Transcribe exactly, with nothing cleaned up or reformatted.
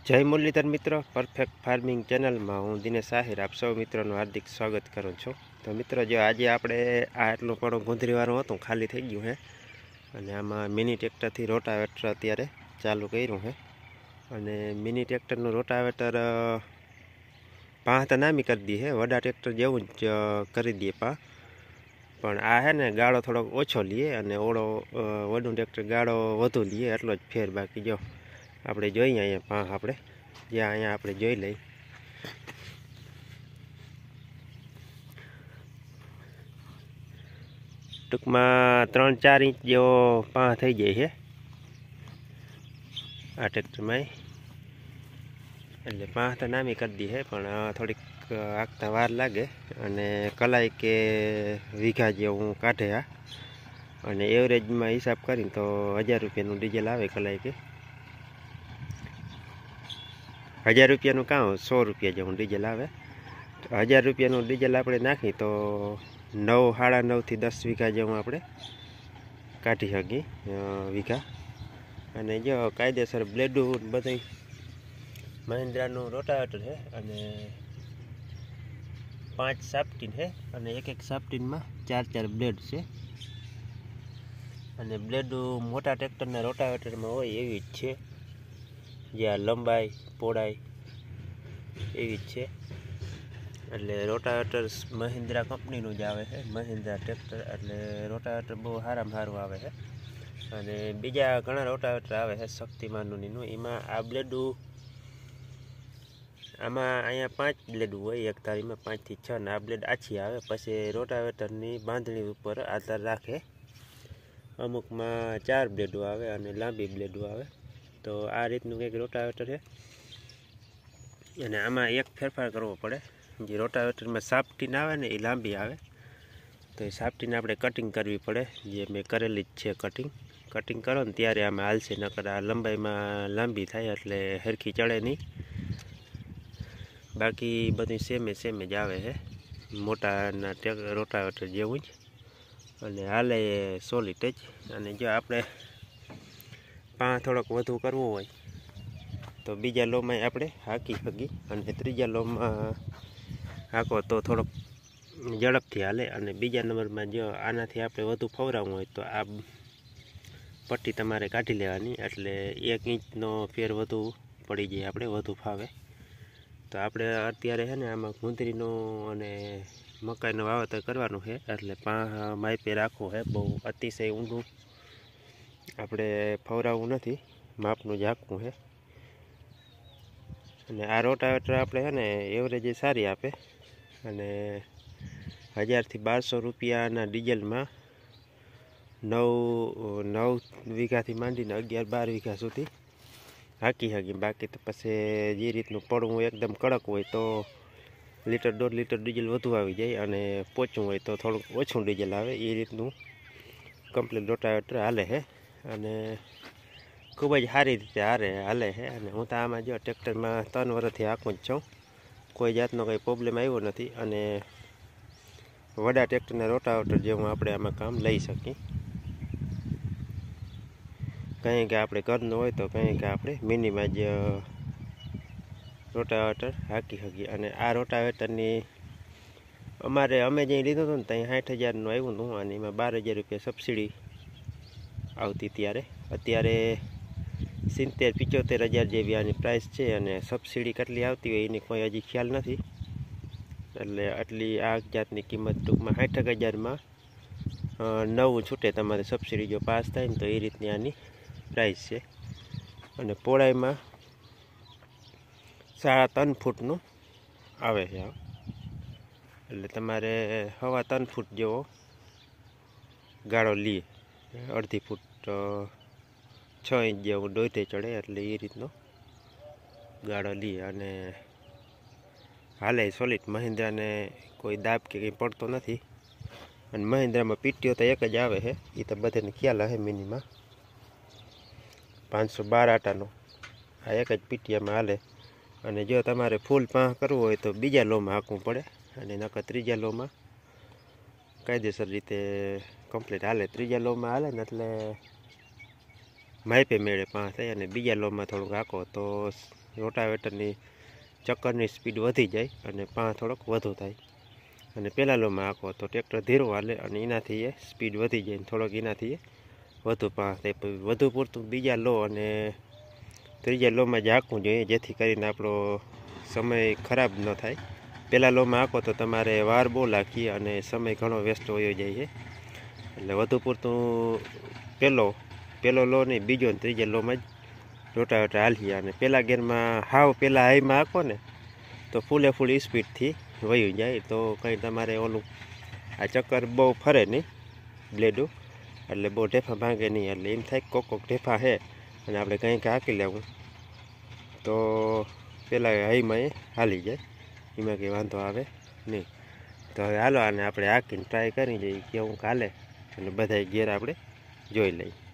જય મુરલીધર મિત્રો, perfect farming ચેનલમાં હું દિનેશ આહિર આપ સૌ મિત્રોનું હાર્દિક સ્વાગત કરું છું। તો મિત્રો, જો આજે આપણે આ એટલું પણ ગુંદરીવાળું હતું ખાલી થઈ ગયું છે અને આમાં મિની ટ્રેક્ટરથી રોટાવેટર અત્યારે ચાલુ કર્યું છે અને મિની ટ્રેક્ટરનું રોટાવેટર પાંચ તો નામી કરી દી છે, વડા ટ્રેક્ટર જેવું જ કરી દઈએ પા, પણ આ છે ને ગાળો થોડોક ઓછો લઈએ અને ઓળો વડું ટ્રેક્ટર ગાળો વધુ લઈએ, એટલો જ ફેર। બાકી જો આપણે જોઈએ અહીંયા પા આપણે જ્યાં અહીંયા આપણે જોઈ લઈ ટૂંકમાં ત્રણ ચાર ઇંચ જેવો પા થઈ જાય છે આ ટ્રેક્ટરમાં, એટલે પા તો નામી કરી દી છે પણ થોડીક આગતા વાર લાગે અને કલાઈ કે વીઘા જેવું કાઢે આ, અને એવરેજમાં હિસાબ કરીને તો હજાર રૂપિયાનું ડીઝલ આવે કલાઈ કે હજાર રૂપિયાનું કાં સો રૂપિયા જેવું ડીઝલ આવે। હજાર રૂપિયાનું ડીઝલ આપણે નાખી તો નવ સાડા નવથી દસ વીઘા જેવું આપણે કાઢી શકીએ વીઘા। અને જો કાયદેસર બ્લેડું બધું મહિન્દ્રાનું રોટાવેટર છે અને પાંચ સાપટીન છે અને એક એક સાપટીનમાં ચાર ચાર બ્લેડ છે અને બ્લેડું મોટા ટ્રેક્ટરના રોટાવેટરમાં હોય એવી જ છે, જ્યાં લંબાઈ પહોળાઈ એવી જ છે। એટલે રોટાવેટર મહિન્દ્રા કંપનીનું જ આવે છે, મહિન્દ્રા ટ્રેક્ટર, એટલે રોટાવેટર બહુ સારામાં સારું આવે છે। અને બીજા ઘણા રોટાવેટર આવે છે શક્તિમાનનું નીનું, એમાં આ બ્લેડું આમાં અહીંયા પાંચ બ્લેડું હોય એક તારીમાં, પાંચથી છ ને આ બ્લેડ આછી આવે। પછી રોટાવેટરની બાંધણી ઉપર આધાર રાખે, અમુકમાં ચાર બ્લેડો આવે અને લાંબી બ્લેડો આવે। તો આ રીતનું કંઈક રોટાવેટર છે અને આમાં એક ફેરફાર કરવો પડે, જે રોટાવેટરમાં સાપટીન આવે ને એ લાંબી આવે, તો એ સાપટીને આપણે કટિંગ કરવી પડે, જે મેં કરેલી જ છે કટિંગ। કટિંગ કરો ને ત્યારે આમાં હાલશે, નકર આ લંબાઈમાં લાંબી થાય એટલે સરખી ચડે નહીં। બાકી બધું સેમે સેમે જ આવે છે મોટાના રોટાવેટર જેવું જ, અને હાલે સોલિડ જ। અને જો આપણે પા થોડોક વધુ કરવો હોય તો બીજા લોમાં આપણે હાંકી શકીએ, અને ત્રીજા લોમાં હાંકો તો થોડોક ઝડપથી હાલે। અને બીજા નંબરમાં જો આનાથી આપણે વધુ ફવરાવવું હોય તો આ પટ્ટી તમારે કાઢી લેવાની, એટલે એક ઇંચનો ફેર વધુ પડી જાય, આપણે વધુ ફાવે। તો આપણે અત્યારે છે ને આમાં ગુંદરીનું અને મકાઈનું વાવેતર કરવાનું છે, એટલે પા માપે રાખવું છે, બહુ અતિશય ઊંડું આપણે ફવરાવવું નથી, માપનું જ હાંકવું છે। અને આ રોટાવેટર આપણે છે ને એવરેજ સારી આપે, અને હજારથી બારસો રૂપિયાના ડીઝલમાં નવ નવ વીઘાથી માંડીને અગિયાર બાર વીઘા સુધી હાંકી શકીએ। બાકી તો પછી જે રીતનું પડવું એકદમ કડક હોય તો લીટર દોઢ લીટર ડીઝલ વધુ આવી જાય, અને પોચું હોય તો થોડુંક ઓછું ડીઝલ આવે, એ રીતનું કમ્પ્લીટ રોટાવેટર હાલે છે અને ખૂબ જ સારી રીતે હારે હાલે છે। અને હું તો આમાં જો ટ્રેક્ટરમાં ત્રણ વર્ષથી હાંકું જ છું, કોઈ જાતનો કંઈ પ્રોબ્લેમ આવ્યો નથી, અને વડા ટ્રેક્ટરના રોટાવેટર જેવું આપણે આમાં કામ લઈ શકીએ। કંઈ કે આપણે ઘરનું હોય તો કંઈ કે આપણે મિનિમાં જ રોટાવેટર હાંકી શકીએ। અને આ રોટાવેટરની અમારે અમે જે લીધું હતું ને ત્યાં સાઠ હજારનું આવ્યું હતું, અને એમાં બાર હજાર રૂપિયા સબસિડી આવતી ત્યારે, અત્યારે સિત્તેર પિચોતેર હજાર જેવી આની પ્રાઇસ છે, અને સબસિડી કેટલી આવતી હોય એની કોઈ હજી ખ્યાલ નથી, એટલે આટલી આ જાતની કિંમત ટૂંકમાં સાઠ હજારમાં નવું છૂટે તમારે સબસિડી જો પાસ થાય ને, તો એ રીતની આની પ્રાઇસ છે। અને પહોળાઈમાં સાડા ત્રણ ફૂટનું આવે છે, એટલે તમારે હવા ત્રણ ફૂટ જેવો ગાળો લઈએ, અડધી ફૂટ છ ઇંચ જેવું દોઢે ચડે, એટલે એ રીતનો ગાળો લઈએ અને હાલે સોલિડ। મહિન્દ્રાને કોઈ દાબ કે કંઈ પડતો નથી, અને મહિન્દ્રામાં પીટીઓ તો એક જ આવે છે, એ તો બધાને ખ્યાલ હશે, મિનિમાં પાંચસો બાર આટાનો આ એક જ પીટીએમાં હાલે। અને જો તમારે ફૂલ પાંહ કરવું હોય તો બીજા લોમાં હાંકવું પડે, અને નકર ત્રીજા લોમાં કાયદેસર રીતે કમ્પ્લીટ હાલે। ત્રીજા લોમાં હાલે ને એટલે માપે મેળે પાંચ થાય, અને બીજા લોમાં થોડુંક હાંકો તો રોટાવેટરની ચક્કરની સ્પીડ વધી જાય અને પાં થોડોક વધુ થાય. અને પહેલાં લોમાં આખો તો ટ્રેક્ટર ધીરું હાલે અને એનાથી એ સ્પીડ વધી જાય, થોડોક એનાથી એ વધુ પાં થાય. વધુ પૂરતું બીજા લો અને ત્રીજા લોમાં જ હાંકવું જોઈએ, જેથી કરીને આપણો સમય ખરાબ ન થાય. પહેલાં લોમાં હાંકો તો તમારે વાર બહુ લાગી અને સમય ઘણો વેસ્ટ વયો જાય છે. એટલે વધુ પૂરતું પહેલો પહેલો લો નહીં, બીજો ને ત્રીજા લોમાં જ રોટાવેટર હાલીએ. અને પહેલાં ગેરમાં હાવ પહેલાં હાઈમાં હાંકો ને તો ફૂલે ફૂલ સ્પીડથી વયું જાય, તો કંઈ તમારે ઓલું આ ચક્કર બહુ ફરે નહીં બ્લેડું, એટલે બહુ ઢેફા ભાંગે નહીં. એટલે એમ થાય કોક કોક ઢેફા છે અને આપણે કંઈક હાંકી લેવું તો પહેલાં હાઈમાં એ હાલી જાય, એમાં કંઈ વાંધો આવે નહીં. તો હવે હાલો આને આપણે હાંકીને ટ્રાય કરી જઈએ કેવું હાલે અને બધા ગેર આપણે જોઈ લઈએ.